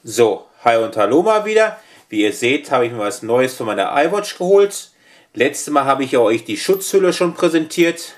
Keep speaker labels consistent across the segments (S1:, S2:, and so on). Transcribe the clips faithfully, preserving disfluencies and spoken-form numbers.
S1: So, hi und hallo mal wieder. Wie ihr seht, habe ich mir was Neues für meine iWatch geholt. Letztes Mal habe ich ja euch die Schutzhülle schon präsentiert.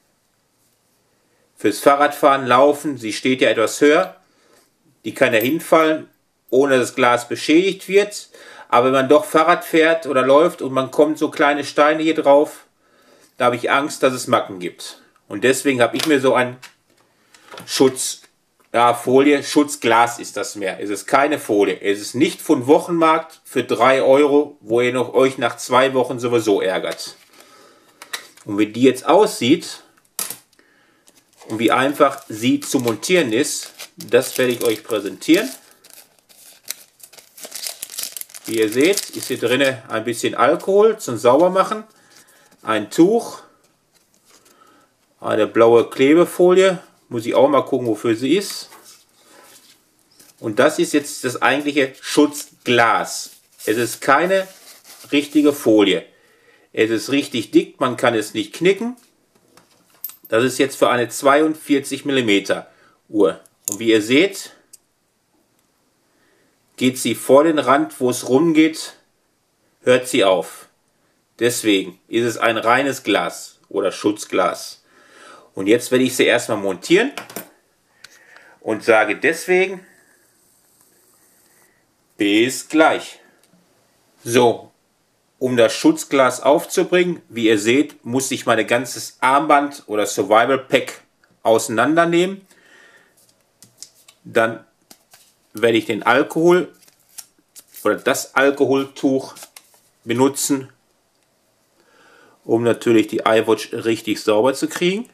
S1: Fürs Fahrradfahren, Laufen, sie steht ja etwas höher. Die kann ja hinfallen, ohne dass das Glas beschädigt wird. Aber wenn man doch Fahrrad fährt oder läuft und man kommt so kleine Steine hier drauf, da habe ich Angst, dass es Macken gibt. Und deswegen habe ich mir so ein Schutz, ja, Folie, Schutzglas ist das mehr. Es ist keine Folie. Es ist nicht von Wochenmarkt für drei Euro, wo ihr noch euch nach zwei Wochen sowieso ärgert. Und wie die jetzt aussieht und wie einfach sie zu montieren ist, das werde ich euch präsentieren. Wie ihr seht, ist hier drin ein bisschen Alkohol zum Saubermachen, ein Tuch, eine blaue Klebefolie, muss ich auch mal gucken, wofür sie ist. Und das ist jetzt das eigentliche Schutzglas. Es ist keine richtige Folie. Es ist richtig dick, man kann es nicht knicken. Das ist jetzt für eine zweiundvierzig Millimeter Uhr. Und wie ihr seht, geht sie vor den Rand, wo es rumgeht, hört sie auf. Deswegen ist es ein reines Glas oder Schutzglas. Und jetzt werde ich sie erstmal montieren und sage deswegen bis gleich. So, um das Schutzglas aufzubringen, wie ihr seht, muss ich mein ganzes Armband oder Survival Pack auseinandernehmen. Dann werde ich den Alkohol oder das Alkoholtuch benutzen, um natürlich die iWatch richtig sauber zu kriegen.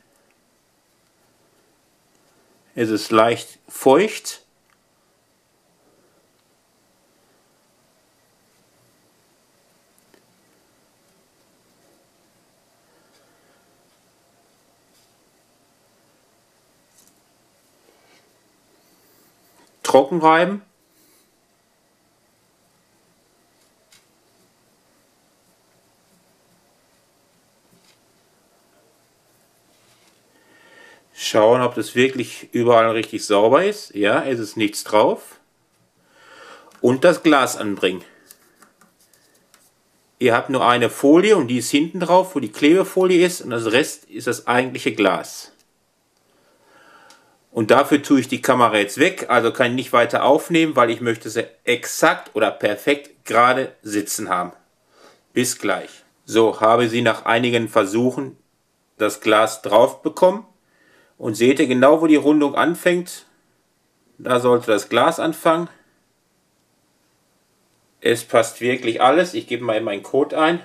S1: Es ist leicht feucht. Trocken reiben. Schauen, ob das wirklich überall richtig sauber ist. Ja, es ist nichts drauf. Und das Glas anbringen. Ihr habt nur eine Folie und die ist hinten drauf, wo die Klebefolie ist. Und das Rest ist das eigentliche Glas. Und dafür tue ich die Kamera jetzt weg. Also kann ich nicht weiter aufnehmen, weil ich möchte sie exakt oder perfekt gerade sitzen haben. Bis gleich. So, habe sie nach einigen Versuchen das Glas drauf bekommen. Und seht ihr genau, wo die Rundung anfängt? Da sollte das Glas anfangen. Es passt wirklich alles. Ich gebe mal meinen Code ein.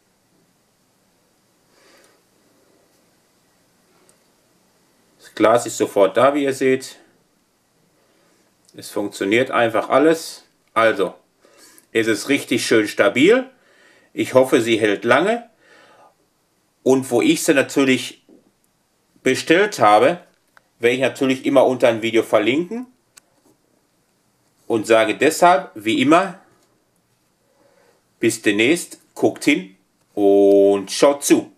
S1: Das Glas ist sofort da, wie ihr seht. Es funktioniert einfach alles. Also, es ist richtig schön stabil. Ich hoffe, sie hält lange. Und wo ich sie natürlich bestellt habe, werde ich natürlich immer unter ein Video verlinken und sage deshalb, wie immer, bis demnächst, guckt hin und schaut zu.